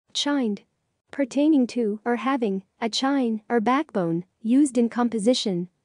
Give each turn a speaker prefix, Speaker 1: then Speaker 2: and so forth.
Speaker 1: Chind. Pertaining to or having a chine or backbone, used in composition